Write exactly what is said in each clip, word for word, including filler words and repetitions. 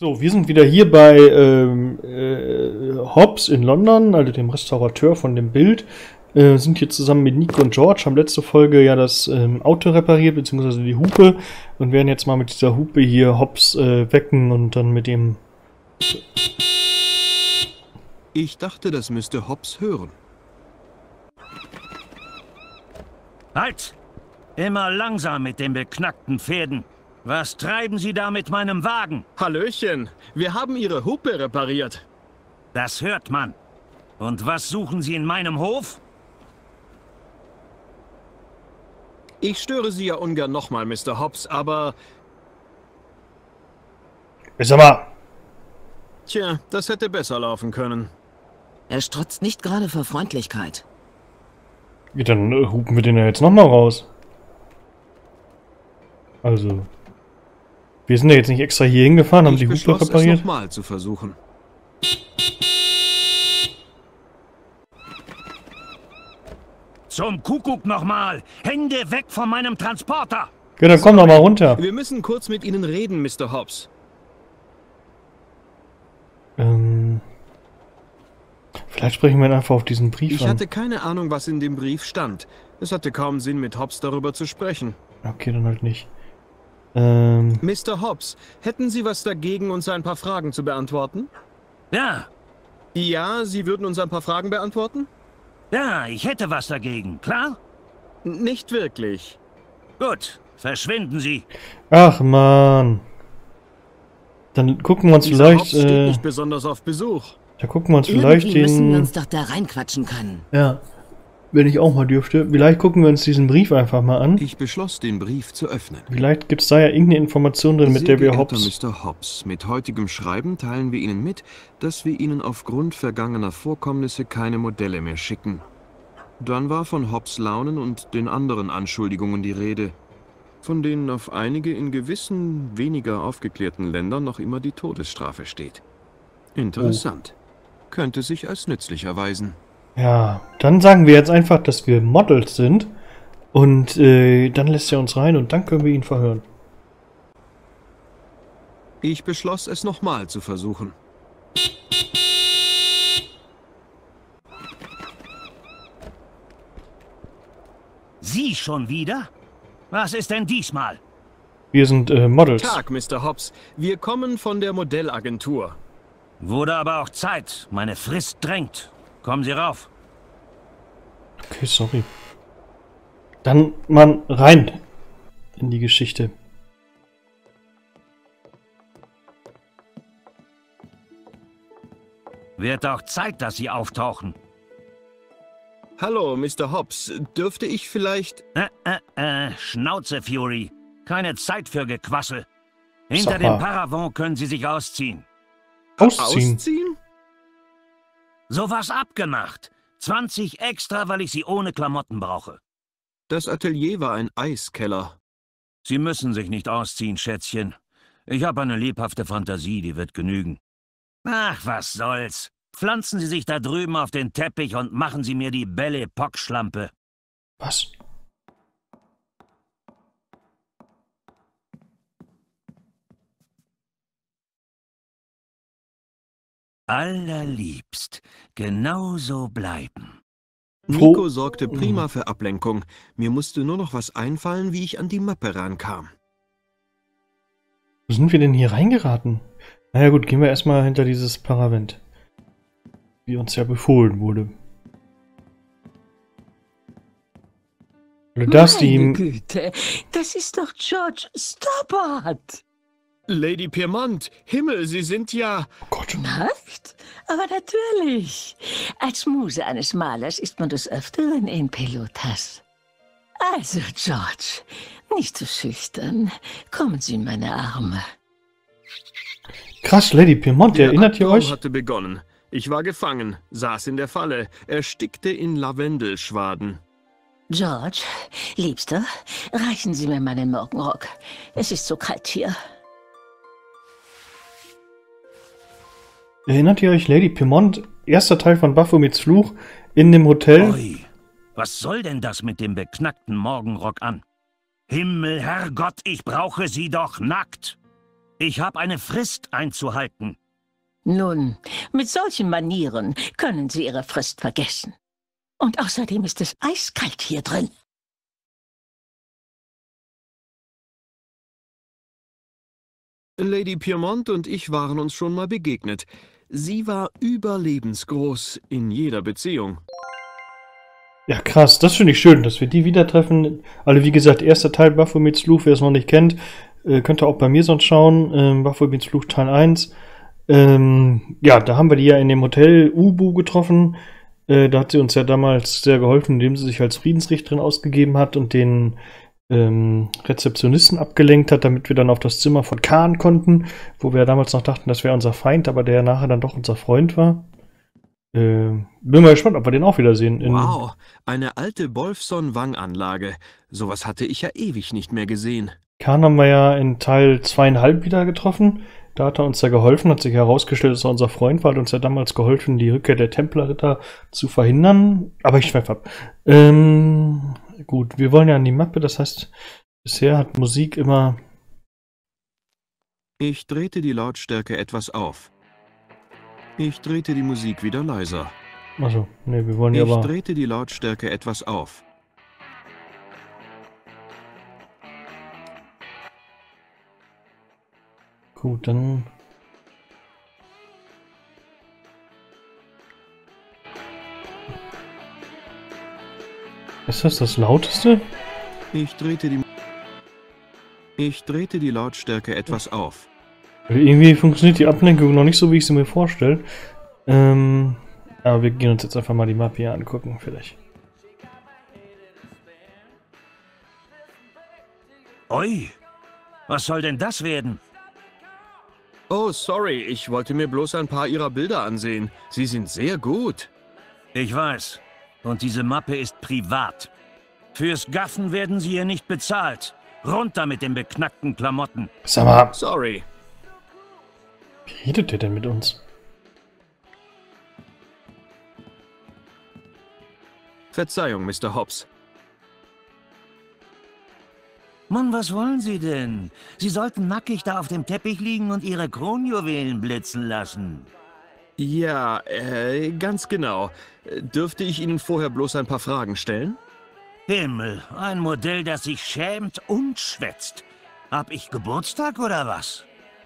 So, wir sind wieder hier bei ähm, äh, Hobbs in London, also dem Restaurateur von dem Bild. Äh, sind hier zusammen mit Nico und George, haben letzte Folge ja das ähm, Auto repariert, beziehungsweise die Hupe. Und werden jetzt mal mit dieser Hupe hier Hobbs äh, wecken und dann mit dem... Ich dachte, das müsste Hobbs hören. Halt! Immer langsam mit den beknackten Pferden. Was treiben Sie da mit meinem Wagen? Hallöchen, wir haben Ihre Hupe repariert. Das hört man. Und was suchen Sie in meinem Hof? Ich störe Sie ja ungern nochmal, Mister Hobbs, aber... Sag mal. Tja, das hätte besser laufen können. Er strotzt nicht gerade vor Freundlichkeit. Ja, dann äh, hupen wir den ja jetzt nochmal raus. Also... Wir sind ja jetzt nicht extra hier hingefahren, haben ich die Hupe beschloss, repariert. es nochmal zu versuchen. Zum Kuckuck nochmal! Hände weg von meinem Transporter! Ja, dann komm doch mal runter. Wir müssen kurz mit Ihnen reden, Mister Hobbs. Ähm... Vielleicht sprechen wir ihn einfach auf diesen Brief Ich an. hatte keine Ahnung, was in dem Brief stand. Es hatte kaum Sinn, mit Hobbs darüber zu sprechen. Okay, dann halt nicht. Ähm... Mister Hobbs, hätten Sie was dagegen, uns ein paar Fragen zu beantworten? Ja, Ja, Sie würden uns ein paar Fragen beantworten? ja, ich hätte was dagegen, klar? N- Nicht wirklich. Gut, verschwinden Sie. Ach, man. Dann gucken wir uns Dieser vielleicht... Hobbs steht Äh, nicht besonders auf Besuch. da gucken wir uns vielleicht Irgendwie müssen wir den... uns doch da reinquatschen können. Ja, wenn ich auch mal dürfte. Vielleicht gucken wir uns diesen Brief einfach mal an. Ich beschloss, den Brief zu öffnen. Vielleicht gibt es da ja irgendeine Information drin, mit Sehr der wir geehrter Hobbs... Mister Hobbs, mit heutigem Schreiben teilen wir Ihnen mit, dass wir Ihnen aufgrund vergangener Vorkommnisse keine Modelle mehr schicken. Dann war von Hobbs Launen und den anderen Anschuldigungen die Rede, von denen auf einige in gewissen, weniger aufgeklärten Ländern noch immer die Todesstrafe steht. Interessant. Könnte sich als nützlich erweisen. Ja, dann sagen wir jetzt einfach, dass wir Models sind. Und äh, dann lässt er uns rein und dann können wir ihn verhören. Ich beschloss, es nochmal zu versuchen. Sie schon wieder? Was ist denn diesmal? Wir sind äh, Models. Tag, Mister Hobbs. Wir kommen von der Modellagentur. Wurde aber auch Zeit. Meine Frist drängt. Kommen Sie rauf. Okay, sorry. Dann mal rein in die Geschichte. Wird auch Zeit, dass Sie auftauchen. Hallo, Mister Hobbs. Dürfte ich vielleicht... Äh, äh, äh, Schnauze, Fury. Keine Zeit für Gequassel. Hinter Sag mal. dem Paravent können Sie sich ausziehen. Ausziehen. Ausziehen? Sowas abgemacht. zwanzig extra, weil ich Sie ohne Klamotten brauche. Das Atelier war ein Eiskeller. Sie müssen sich nicht ausziehen, Schätzchen. Ich habe eine lebhafte Fantasie, die wird genügen. Ach, was soll's. Pflanzen Sie sich da drüben auf den Teppich und machen Sie mir die Belle Epoque-Schlampe. Was? Allerliebst. Genau so bleiben. Nico Wo- sorgte prima für Ablenkung. Mir musste nur noch was einfallen, wie ich an die Mappe rankam. Wo sind wir denn hier reingeraten? Naja gut, gehen wir erstmal hinter dieses Paravent. Wie uns ja befohlen wurde. Oder das, die Meine ihm... Güte, das ist doch George Stobbart. Lady Piermont, Himmel, Sie sind ja... Oh Gott. Nackt? Aber natürlich. Als Muse eines Malers ist man des Öfteren in Pelotas. Also, George, nicht so schüchtern. Kommen Sie in meine Arme. Krass, Lady Piermont, Der erinnert ihr Absturm euch? hatte begonnen. Ich war gefangen, saß in der Falle, erstickte in Lavendelschwaden. George, Liebster, reichen Sie mir meinen Morgenrock. Es ist so kalt hier. Erinnert ihr euch, Lady Piermont, erster Teil von Baphomets Fluch, in dem Hotel? Ui, was soll denn das mit dem beknackten Morgenrock an? Himmel, Herrgott, ich brauche Sie doch nackt. Ich habe eine Frist einzuhalten. Nun, mit solchen Manieren können Sie Ihre Frist vergessen. Und außerdem ist es eiskalt hier drin. Lady Piermont und ich waren uns schon mal begegnet. Sie war überlebensgroß in jeder Beziehung. Ja, krass, das finde ich schön, dass wir die wieder treffen. Also wie gesagt, erster Teil Baphomets Fluch, wer es noch nicht kennt, äh, könnt ihr auch bei mir sonst schauen. Ähm, Baphomets Fluch Teil eins. Ähm, ja, da haben wir die ja in dem Hotel Ubu getroffen. Äh, da hat sie uns ja damals sehr geholfen, indem sie sich als Friedensrichterin ausgegeben hat und den ähm, Rezeptionisten abgelenkt hat, damit wir dann auf das Zimmer von Khan konnten, wo wir ja damals noch dachten, das wäre unser Feind, aber der nachher dann doch unser Freund war. Äh, bin mal gespannt, ob wir den auch wiedersehen. In Wow, eine alte Bolfson-Wang-Anlage. Sowas hatte ich ja ewig nicht mehr gesehen. Khan haben wir ja in Teil zweieinhalb wieder getroffen. Da hat er uns ja geholfen, hat sich herausgestellt, dass er unser Freund war, hat uns ja damals geholfen, die Rückkehr der Templerritter zu verhindern. Aber ich schweife ab. Ähm, gut, wir wollen ja an die Mappe, das heißt, bisher hat Musik immer... Ich drehte die Lautstärke etwas auf. Ich drehte die Musik wieder leiser. Achso, ne, wir wollen ja Ich aber... drehte die Lautstärke etwas auf. Gut, dann... Ist das das Lauteste? Ich drehte die... Ich drehte die Lautstärke etwas auf. Irgendwie funktioniert die Ablenkung noch nicht so, wie ich sie mir vorstelle. Ähm, aber wir gehen uns jetzt einfach mal die Mappe hier angucken, vielleicht. Ui, was soll denn das werden? Oh, sorry, ich wollte mir bloß ein paar Ihrer Bilder ansehen. Sie sind sehr gut. Ich weiß. Und diese Mappe ist privat. Fürs Gaffen werden Sie hier nicht bezahlt. Runter mit den beknackten Klamotten. Sag mal, Sorry. wie redet der denn mit uns? Verzeihung, Mister Hobbs. Mann, was wollen Sie denn? Sie sollten nackig da auf dem Teppich liegen und Ihre Kronjuwelen blitzen lassen. Ja, äh, ganz genau. Dürfte ich Ihnen vorher bloß ein paar Fragen stellen? Himmel, ein Modell, das sich schämt und schwätzt. Hab ich Geburtstag oder was?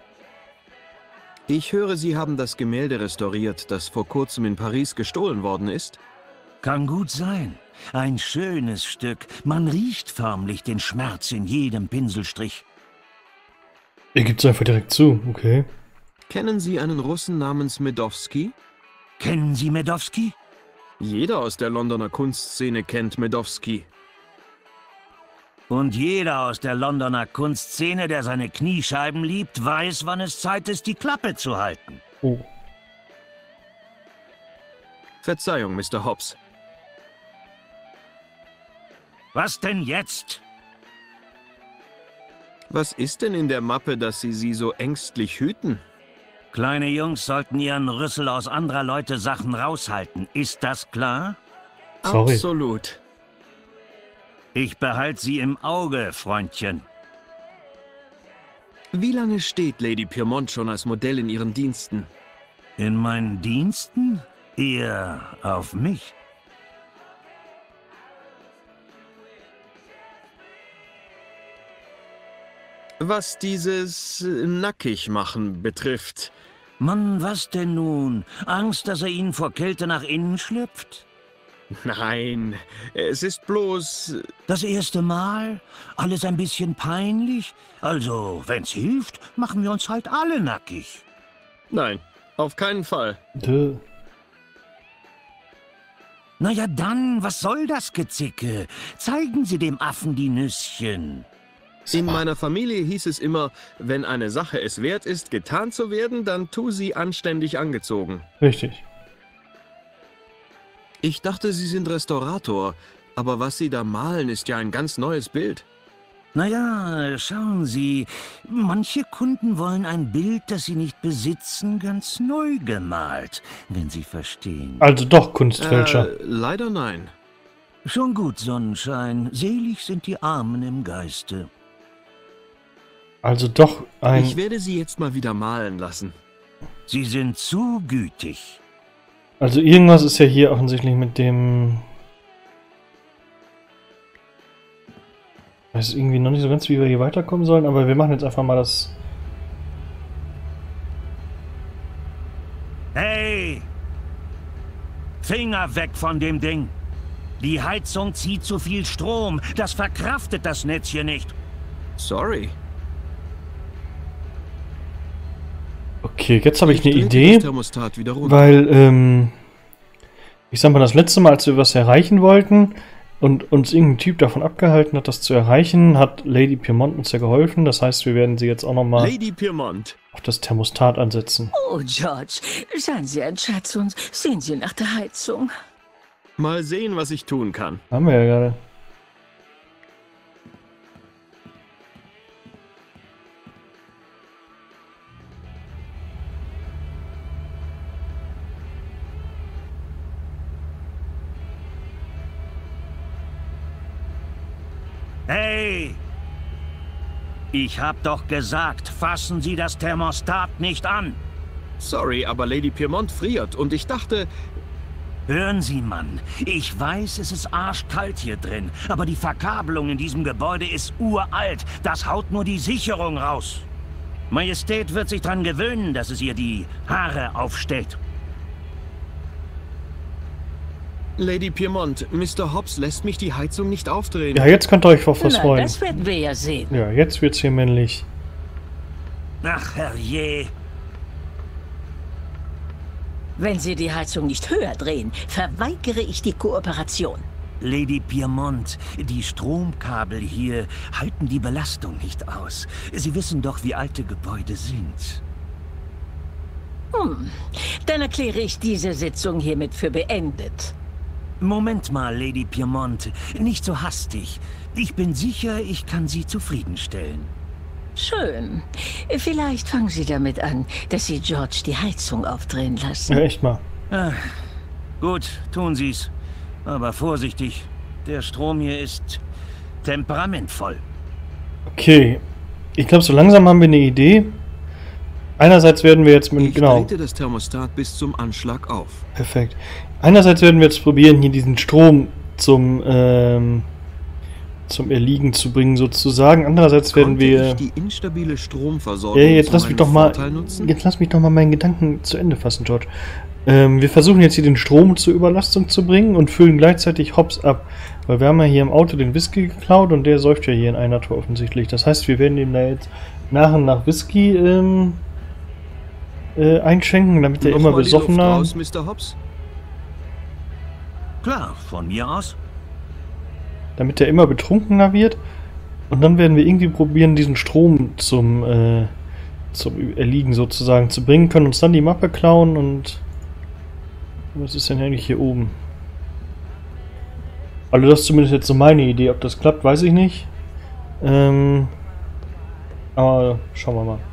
Ich höre, Sie haben das Gemälde restauriert, das vor kurzem in Paris gestohlen worden ist. Kann gut sein. Ein schönes Stück. Man riecht förmlich den Schmerz in jedem Pinselstrich. Er gibt es einfach direkt zu, okay. Kennen Sie einen Russen namens Medowski? Kennen Sie Medowski? Jeder aus der Londoner Kunstszene kennt Medowski. Und jeder aus der Londoner Kunstszene, der seine Kniescheiben liebt, weiß, wann es Zeit ist, die Klappe zu halten. Oh. Verzeihung, Mister Hobbs. Was denn jetzt? Was ist denn in der Mappe, dass Sie sie so ängstlich hüten? Kleine Jungs sollten ihren Rüssel aus anderer Leute Sachen raushalten. Ist das klar? Sorry. Absolut. Ich behalte sie im Auge, Freundchen. Wie lange steht Lady Piermont schon als Modell in Ihren Diensten? In meinen Diensten? Eher auf mich. Was dieses äh, Nackigmachen betrifft. Mann, was denn nun? Angst, dass er Ihnen vor Kälte nach innen schlüpft? Nein, es ist bloß... Das erste Mal? Alles ein bisschen peinlich? Also, wenn's hilft, machen wir uns halt alle nackig. Nein, auf keinen Fall. Duh. Na ja dann, was soll das Gezicke? Zeigen Sie dem Affen die Nüsschen. In meiner Familie hieß es immer, wenn eine Sache es wert ist, getan zu werden, dann tu sie anständig angezogen. Richtig. Ich dachte, Sie sind Restaurator, aber was Sie da malen, ist ja ein ganz neues Bild. Naja, schauen Sie, manche Kunden wollen ein Bild, das sie nicht besitzen, ganz neu gemalt, wenn Sie verstehen. Also doch Kunstfälscher. Äh, leider nein. Schon gut, Sonnenschein. Selig sind die Armen im Geiste. Also doch ein... Ich werde sie jetzt mal wieder malen lassen. Sie sind zu gütig. Also irgendwas ist ja hier offensichtlich mit dem... Ich weiß irgendwie noch nicht so ganz, wie wir hier weiterkommen sollen, aber wir machen jetzt einfach mal das... Hey! Finger weg von dem Ding! Die Heizung zieht zu viel Strom. Das verkraftet das Netz hier nicht. Sorry. Okay, jetzt habe ich eine drehte Idee, das Thermostat wieder runter. weil, ähm, ich sag mal, das letzte Mal, als wir was erreichen wollten und uns irgendein Typ davon abgehalten hat, das zu erreichen, hat Lady Piemont uns ja geholfen. Das heißt, wir werden sie jetzt auch nochmal Lady Piemont. auf das Thermostat ansetzen. Oh, George, seien Sie ein Schatz und sehen Sie nach der Heizung. Mal sehen, was ich tun kann. Haben wir ja gerade. Hey! Ich hab doch gesagt, fassen Sie das Thermostat nicht an. Sorry, aber Lady Piemont friert und ich dachte... Hören Sie, Mann, ich weiß, es ist arschkalt hier drin, aber die Verkabelung in diesem Gebäude ist uralt. Das haut nur die Sicherung raus. Majestät wird sich dran gewöhnen, dass es ihr die Haare aufstellt. Lady Piemont, Mister Hobbs lässt mich die Heizung nicht aufdrehen. Ja, jetzt könnt ihr euch auf was Na, freuen. das werden wir ja sehen. Ja, jetzt wird's hier männlich. Ach, herrje. Wenn Sie die Heizung nicht höher drehen, verweigere ich die Kooperation. Lady Piemont, die Stromkabel hier halten die Belastung nicht aus. Sie wissen doch, wie alte Gebäude sind. Hm, dann erkläre ich diese Sitzung hiermit für beendet. Moment mal, Lady Piemont. Nicht so hastig. Ich bin sicher, ich kann Sie zufriedenstellen. Schön. Vielleicht fangen Sie damit an, dass Sie George die Heizung aufdrehen lassen. Ja, echt mal. Ah, gut, tun Sie's. Aber vorsichtig. Der Strom hier ist temperamentvoll. Okay. Ich glaube, so langsam haben wir eine Idee. Einerseits werden wir jetzt mit... Ich Genau. drehte das Thermostat bis zum Anschlag auf. Perfekt. Einerseits werden wir jetzt probieren, hier diesen Strom zum, ähm, zum Erliegen zu bringen, sozusagen. Andererseits werden Konnte wir... ich die instabile Stromversorgung Ja, jetzt zu lass mich meinem doch mal... Vorteil nutzen? Jetzt lass mich doch mal meinen Gedanken zu Ende fassen, George. Ähm, wir versuchen jetzt hier den Strom zur Überlastung zu bringen und füllen gleichzeitig Hobbs ab. Weil wir haben ja hier im Auto den Whisky geklaut und der säuft ja hier in einer Tour offensichtlich. Das heißt, wir werden ihm da jetzt nach und nach Whisky ähm, äh, einschenken, damit er Noch immer mal die Luft besoffener... raus, Mister Hobbs? Klar, von mir aus. damit er immer betrunkener wird. Und dann werden wir irgendwie probieren, diesen Strom zum, äh, zum Erliegen sozusagen zu bringen, können uns dann die Mappe klauen und... Was ist denn eigentlich hier oben? Also das ist zumindest jetzt so meine Idee. Ob das klappt, weiß ich nicht. Ähm, aber schauen wir mal.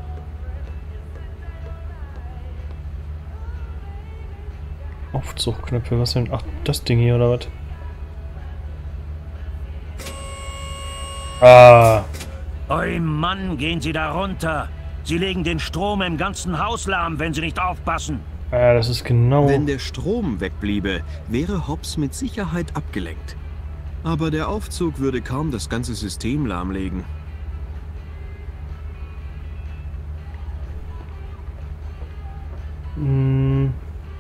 Aufzugknöpfe, was denn? Ach, das Ding hier oder was? Ah. Oi Mann, gehen Sie da runter. Sie legen den Strom im ganzen Haus lahm, wenn Sie nicht aufpassen. Ja, das ist genau... Wenn der Strom wegbliebe, wäre Hobbs mit Sicherheit abgelenkt. Aber der Aufzug würde kaum das ganze System lahmlegen. Hm.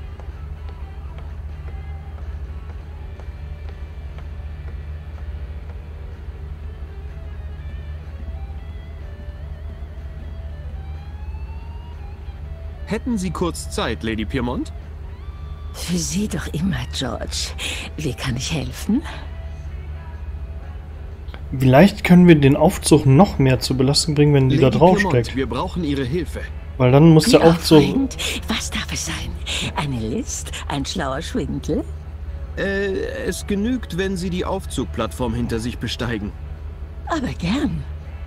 Hätten Sie kurz Zeit, Lady Piemont? Für Sie doch immer, George. Wie kann ich helfen? Vielleicht können wir den Aufzug noch mehr zur Belastung bringen, wenn die Lady da drauf Piemont, steckt. wir brauchen Ihre Hilfe. Weil dann muss Wie der Aufzug... aufregend. Was darf es sein? Eine List? Ein schlauer Schwindel? Äh, es genügt, wenn Sie die Aufzugplattform hinter sich besteigen. Aber gern.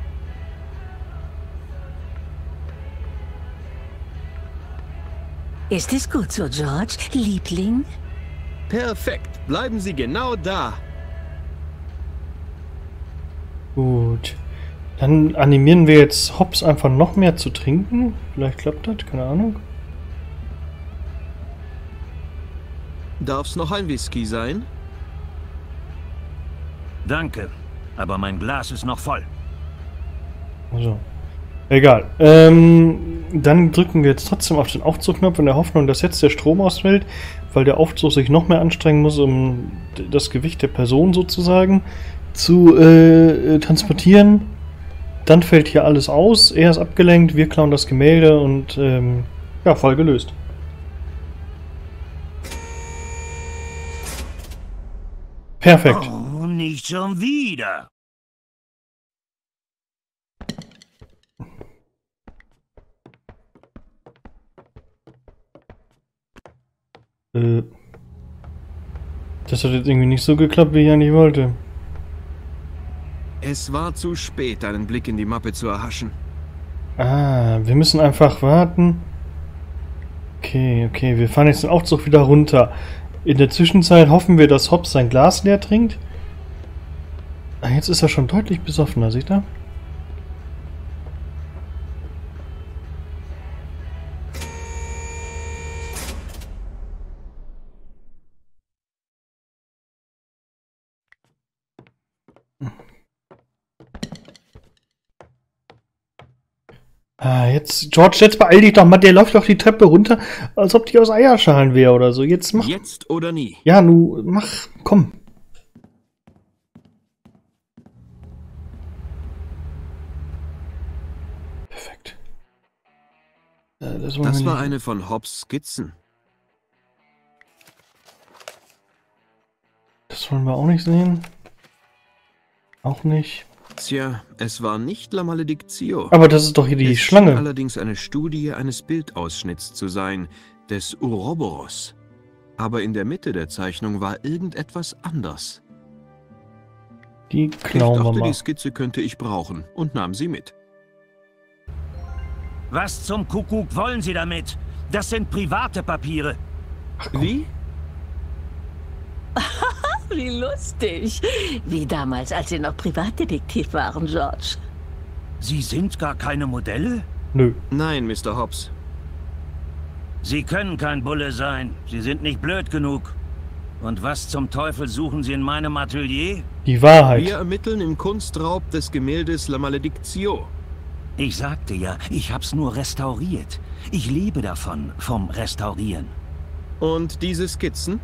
Ist es gut so, George, Liebling? Perfekt, bleiben Sie genau da. Gut. Dann animieren wir jetzt Hobbs einfach noch mehr zu trinken. Vielleicht klappt das, keine Ahnung. Darf's noch ein Whisky sein? Danke, aber mein Glas ist noch voll. Also, egal. Ähm, dann drücken wir jetzt trotzdem auf den Aufzugknopf in der Hoffnung, dass jetzt der Strom ausfällt, weil der Aufzug sich noch mehr anstrengen muss, um das Gewicht der Person sozusagen zu äh, transportieren. Dann fällt hier alles aus, er ist abgelenkt, wir klauen das Gemälde und ähm, ja, Fall gelöst. Perfekt. Oh, nicht schon wieder. Äh, das hat jetzt irgendwie nicht so geklappt, wie ich eigentlich wollte. Es war zu spät, einen Blick in die Mappe zu erhaschen. Ah, wir müssen einfach warten. Okay, okay, wir fahren jetzt den Aufzug wieder runter. In der Zwischenzeit hoffen wir, dass Hobbs sein Glas leer trinkt. Ah, jetzt ist er schon deutlich besoffener, seht ihr? Ah, jetzt, George, jetzt beeil dich doch mal, der läuft doch die Treppe runter, als ob die aus Eierschalen wäre oder so. Jetzt mach. Jetzt oder nie? Ja, nu, mach, komm. Perfekt. Äh, das wollen Das wir war nicht. eine von Hobbs Skizzen. Das wollen wir auch nicht sehen. Auch nicht. Tja, es war nicht La Maledictio. Aber das ist doch hier die es Schlange. schien allerdings eine Studie eines Bildausschnitts zu sein, des Uroboros. Aber in der Mitte der Zeichnung war irgendetwas anders. Die Ich klauen wir dachte, mal. die Skizze könnte ich brauchen und nahm sie mit. Was zum Kuckuck wollen Sie damit? Das sind private Papiere. Wie? Wie lustig. Wie damals, als Sie noch Privatdetektiv waren, George. Sie sind gar keine Modelle? Nö. Nein, Mister Hobbs. Sie können kein Bulle sein. Sie sind nicht blöd genug. Und was zum Teufel suchen Sie in meinem Atelier? Die Wahrheit. Wir ermitteln im Kunstraub des Gemäldes La Maledictio. Ich sagte ja, ich hab's nur restauriert. Ich lebe davon, vom Restaurieren. Und diese Skizzen?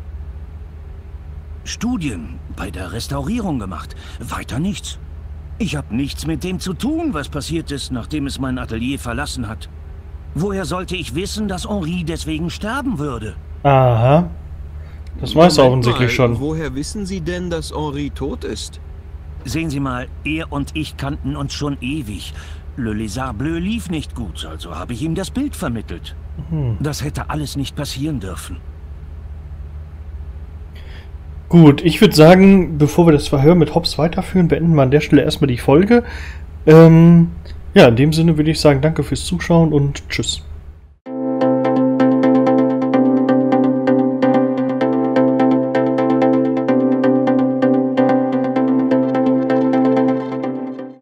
Studien bei der Restaurierung gemacht. Weiter nichts. Ich habe nichts mit dem zu tun, was passiert ist, nachdem es mein Atelier verlassen hat. Woher sollte ich wissen, dass Henri deswegen sterben würde? Aha. Das weiß er Moment offensichtlich mal, schon. Woher wissen Sie denn, dass Henri tot ist? Sehen Sie mal, er und ich kannten uns schon ewig. Le Lézard Bleu lief nicht gut, also habe ich ihm das Bild vermittelt. Hm. Das hätte alles nicht passieren dürfen. Gut, ich würde sagen, bevor wir das Verhör mit Hobbs weiterführen, beenden wir an der Stelle erstmal die Folge. Ähm, ja, in dem Sinne würde ich sagen, danke fürs Zuschauen und tschüss.